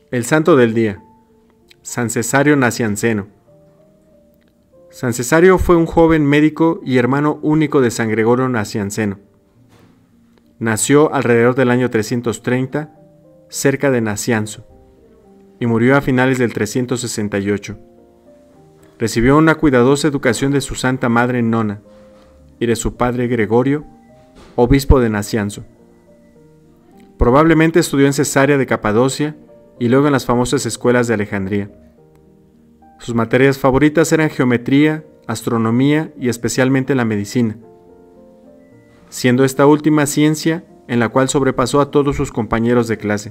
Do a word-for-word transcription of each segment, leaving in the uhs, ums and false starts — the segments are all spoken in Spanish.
El santo del día, San Cesario Nacianceno. San Cesario fue un joven médico y hermano único de San Gregorio Nacianceno. Nació alrededor del año trescientos treinta, cerca de Nacianzo, y murió a finales del trescientos sesenta y ocho. Recibió una cuidadosa educación de su santa madre Nona y de su padre Gregorio, obispo de Nacianzo. Probablemente estudió en Cesarea de Capadocia y luego en las famosas escuelas de Alejandría. Sus materias favoritas eran geometría, astronomía y especialmente la medicina, siendo esta última ciencia en la cual sobrepasó a todos sus compañeros de clase.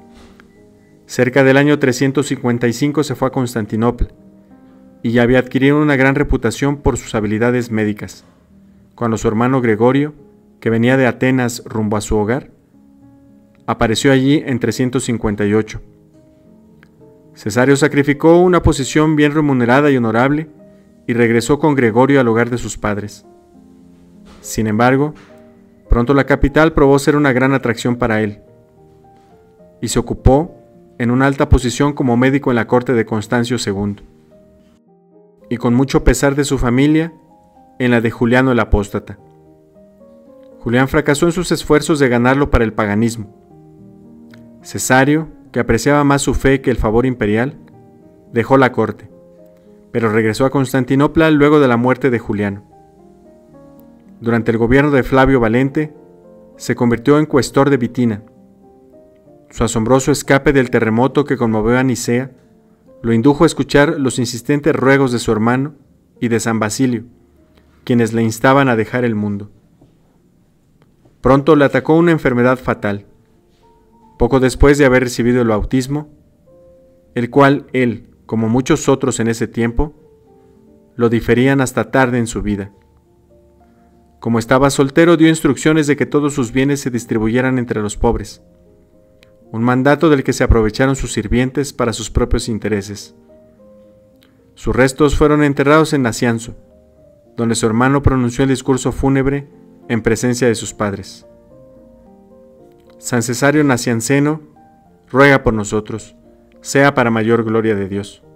Cerca del año trescientos cincuenta y cinco se fue a Constantinopla y ya había adquirido una gran reputación por sus habilidades médicas, cuando su hermano Gregorio, que venía de Atenas rumbo a su hogar, apareció allí en trescientos cincuenta y ocho. Cesario sacrificó una posición bien remunerada y honorable y regresó con Gregorio al hogar de sus padres. Sin embargo, pronto la capital probó ser una gran atracción para él y se ocupó en una alta posición como médico en la corte de Constancio segundo, y con mucho pesar de su familia, en la de Juliano el Apóstata. Julián fracasó en sus esfuerzos de ganarlo para el paganismo. Cesario, que apreciaba más su fe que el favor imperial, dejó la corte, pero regresó a Constantinopla luego de la muerte de Juliano. Durante el gobierno de Flavio Valente, se convirtió en cuestor de Vitina. Su asombroso escape del terremoto que conmovió a Nicea lo indujo a escuchar los insistentes ruegos de su hermano y de San Basilio, quienes le instaban a dejar el mundo. Pronto le atacó una enfermedad fatal, poco después de haber recibido el bautismo, el cual él, como muchos otros en ese tiempo, lo diferían hasta tarde en su vida. Como estaba soltero, dio instrucciones de que todos sus bienes se distribuyeran entre los pobres, un mandato del que se aprovecharon sus sirvientes para sus propios intereses. Sus restos fueron enterrados en Nacianzo, donde su hermano pronunció el discurso fúnebre en presencia de sus padres. San Cesario Nacianceno, ruega por nosotros, sea para mayor gloria de Dios.